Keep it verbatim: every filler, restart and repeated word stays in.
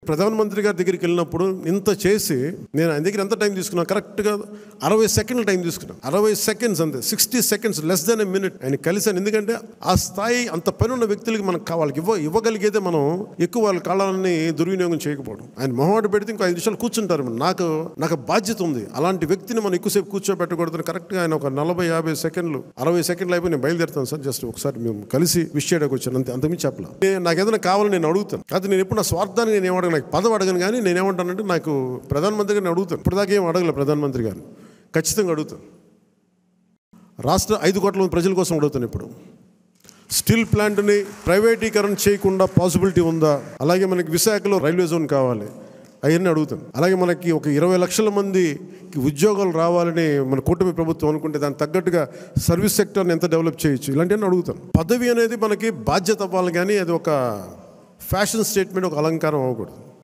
ప్రధానమంత్రి గారి దగ్గరికి వెళ్ళినప్పుడు ఇంత చేసి నేను ఆయన దగ్గర ఎంత టైం తీసుకున్నాను, కరెక్ట్గా అరవై సెకండ్ల టైం తీసుకున్నాను. అరవై సెకండ్స్ అంతే, sixty seconds, less than a minute ఆయన కలిశాను. ఎందుకంటే ఆ స్థాయి అంత పని ఉన్న వ్యక్తులకి మనకు కావాలి ఇవ్వ ఇవ్వగలిగేదే మనం ఎక్కువ వాళ్ళ కాలాలని దుర్వినియోగం చేయకపోవడం. ఆయన మొహమాట పెడితే ఇంకో ఐదు నిమిషాలు కూర్చుంటారు. నాకు నాకు బాధ్యత ఉంది, అలాంటి వ్యక్తిని మనం ఎక్కువసేపు కూర్చోబెట్టకూడదని కరెక్ట్గా ఆయన ఒక నలభై యాభై సెకండ్లు అరవై సెకండ్లు అయిపోయి నేను బయలుదేరుతాను సార్, జస్ట్ ఒకసారి మేము కలిసి విష్ చేయడానికి వచ్చాను అంతే, అంతకుమించి చెప్పలా. నాకు ఏదైనా కావాలని నేను అడుగుతాను, కాదు నేను ఎప్పుడు నా స్వార్థాన్ని నేను ఏమడగను, నాకు పదవి అడగను, కానీ నేను ఏమంటానంటే నాకు ప్రధానమంత్రి గారిని అడుగుతాను. ఇప్పటిదాకా ఏం అడగలేదు ప్రధానమంత్రి గారిని, ఖచ్చితంగా అడుగుతాను. రాష్ట్ర ఐదు కోట్ల మంది ప్రజల కోసం అడుగుతాను. ఇప్పుడు స్టీల్ ప్లాంట్ని ప్రైవేటీకరణ చేయకుండా పాసిబిలిటీ ఉందా, అలాగే మనకి విశాఖలో రైల్వే జోన్ కావాలి, అవన్నీ అడుగుతాను. అలాగే మనకి ఒక ఇరవై లక్షల మందికి ఉద్యోగాలు రావాలని మన కూటమి ప్రభుత్వం అనుకుంటే దానికి తగ్గట్టుగా సర్వీస్ సెక్టర్ని ఎంత డెవలప్ చేయొచ్చు, ఇలాంటివన్నీ అడుగుతాను. పదవి అనేది మనకి బాధ్యత అవ్వాలి, కానీ అది ఒక ఫ్యాషన్ స్టేట్మెంట్, ఒక అలంకారం అవ్వకూడదు.